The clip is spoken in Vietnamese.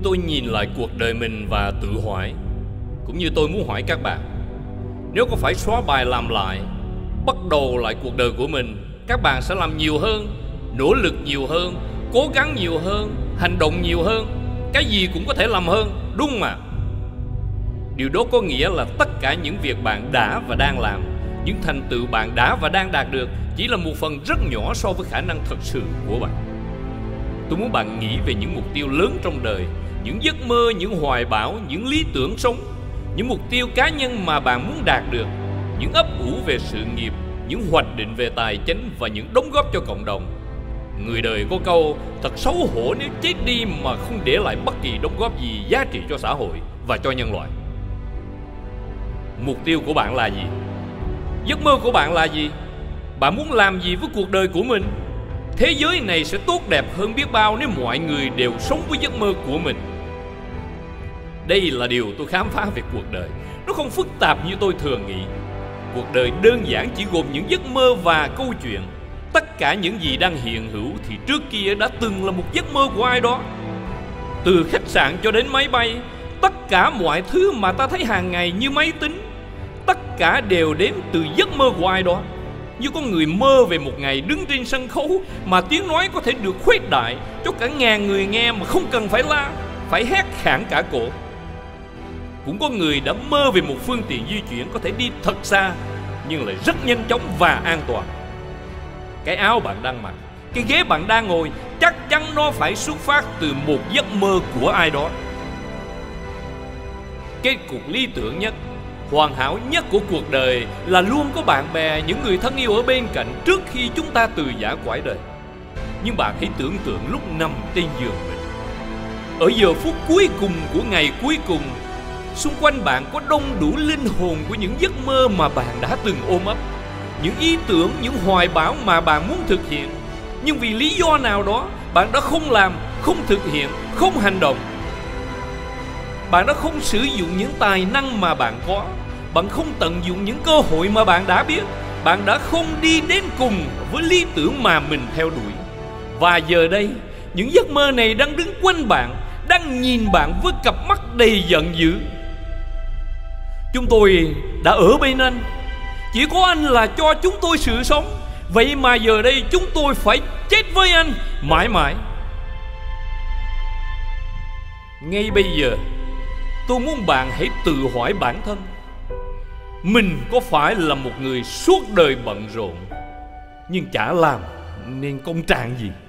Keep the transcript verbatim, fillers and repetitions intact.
tôi nhìn lại cuộc đời mình và tự hỏi, cũng như tôi muốn hỏi các bạn, nếu có phải xóa bài làm lại, bắt đầu lại cuộc đời của mình, các bạn sẽ làm nhiều hơn, nỗ lực nhiều hơn, cố gắng nhiều hơn, hành động nhiều hơn, cái gì cũng có thể làm hơn, đúng mà. Điều đó có nghĩa là tất cả những việc bạn đã và đang làm, những thành tựu bạn đã và đang đạt được chỉ là một phần rất nhỏ so với khả năng thật sự của bạn. Tôi muốn bạn nghĩ về những mục tiêu lớn trong đời, những giấc mơ, những hoài bão, những lý tưởng sống, những mục tiêu cá nhân mà bạn muốn đạt được, những ấp ủ về sự nghiệp, những hoạch định về tài chính và những đóng góp cho cộng đồng. Người đời có câu thật xấu hổ nếu chết đi mà không để lại bất kỳ đóng góp gì giá trị cho xã hội và cho nhân loại. Mục tiêu của bạn là gì? Giấc mơ của bạn là gì? Bạn muốn làm gì với cuộc đời của mình? Thế giới này sẽ tốt đẹp hơn biết bao nếu mọi người đều sống với giấc mơ của mình. Đây là điều tôi khám phá về cuộc đời. Nó không phức tạp như tôi thường nghĩ. Cuộc đời đơn giản chỉ gồm những giấc mơ và câu chuyện. Tất cả những gì đang hiện hữu thì trước kia đã từng là một giấc mơ của ai đó. Từ khách sạn cho đến máy bay, tất cả mọi thứ mà ta thấy hàng ngày như máy tính, tất cả đều đến từ giấc mơ của ai đó. Như có người mơ về một ngày đứng trên sân khấu mà tiếng nói có thể được khuếch đại cho cả ngàn người nghe mà không cần phải la, phải hét khản cả cổ. Cũng có người đã mơ về một phương tiện di chuyển có thể đi thật xa nhưng lại rất nhanh chóng và an toàn. Cái áo bạn đang mặc, cái ghế bạn đang ngồi, chắc chắn nó phải xuất phát từ một giấc mơ của ai đó. Kết cục lý tưởng nhất, hoàn hảo nhất của cuộc đời là luôn có bạn bè, những người thân yêu ở bên cạnh trước khi chúng ta từ giã cõi đời. Nhưng bạn hãy tưởng tượng lúc nằm trên giường mình, ở giờ phút cuối cùng của ngày cuối cùng, xung quanh bạn có đông đủ linh hồn của những giấc mơ mà bạn đã từng ôm ấp, những ý tưởng, những hoài bão mà bạn muốn thực hiện. Nhưng vì lý do nào đó, bạn đã không làm, không thực hiện, không hành động. Bạn đã không sử dụng những tài năng mà bạn có. Bạn không tận dụng những cơ hội mà bạn đã biết. Bạn đã không đi đến cùng với lý tưởng mà mình theo đuổi. Và giờ đây, những giấc mơ này đang đứng quanh bạn, đang nhìn bạn với cặp mắt đầy giận dữ. Chúng tôi đã ở bên anh, chỉ có anh là cho chúng tôi sự sống. Vậy mà giờ đây chúng tôi phải chết với anh mãi mãi. Ngay bây giờ, tôi muốn bạn hãy tự hỏi bản thân, mình có phải là một người suốt đời bận rộn nhưng chả làm nên công trạng gì?